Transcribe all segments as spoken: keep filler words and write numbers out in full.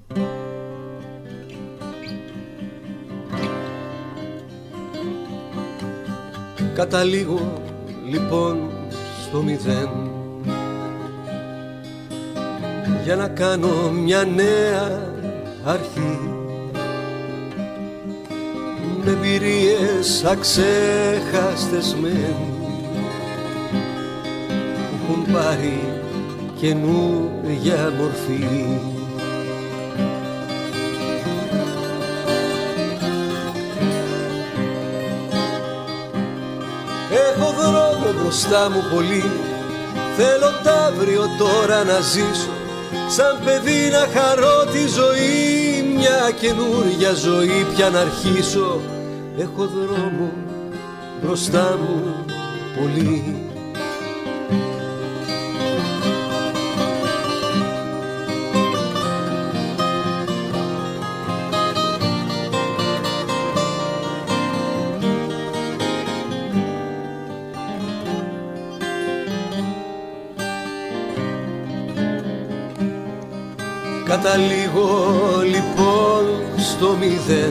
Καταλήγω λοιπόν στο μηδέν για να κάνω μια νέα αρχή, με εμπειρίες αξέχαστες μεν που έχουν πάρει καινούργια μορφή. Έχω δρόμο μπροστά μου πολύ, θέλω τ' αύριο τώρα να ζήσω, σαν παιδί να χαρώ τη ζωή, μια καινούργια ζωή πια να αρχίσω. Έχω δρόμο μπροστά μου πολύ. Καταλήγω λοιπόν στο μηδέν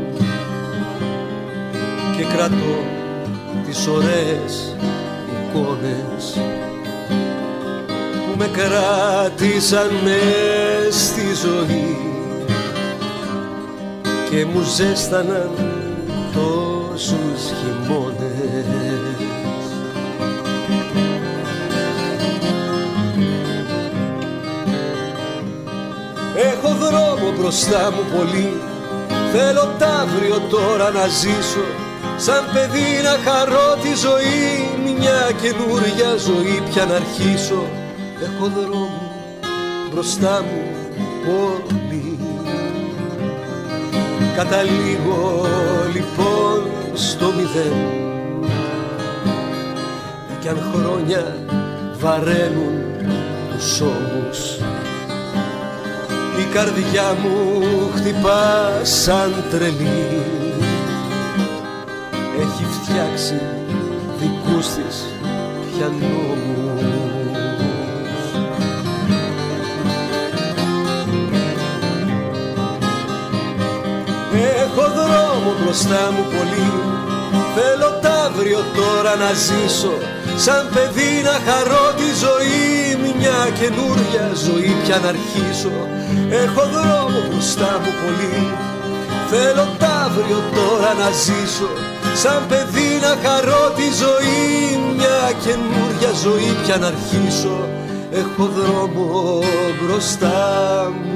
και κρατώ τις ωραίες εικόνες που με κράτησαν μες στη ζωή και μου ζέσταναν τόσους χειμώνες. Έχω δρόμο μπροστά μου πολύ, θέλω τ' αύριο τώρα να ζήσω, σαν παιδί να χαρώ τη ζωή, μια καινούργια ζωή πια να αρχίσω. Έχω δρόμο μπροστά μου πολύ. Καταλήγω λοιπόν στο μηδέν κι αν χρόνια βαραίνουν τους ώμους, η καρδιά μου χτυπά σαν τρελή, έχει φτιάξει δικούς της πια νόμους. Έχω δρόμο μπροστά μου πολύ, θέλω τ' αύριο τώρα να ζήσω, σαν παιδί να χαρώ τη ζωή, μια καινούρια ζωή πια να αρχίσω. Έχω δρόμο μπροστά μου πολύ, θέλω τ' αύριο τώρα να ζήσω, σαν παιδί να χαρώ τη ζωή, μια καινούρια ζωή πια να αρχίσω. Έχω δρόμο μπροστά μου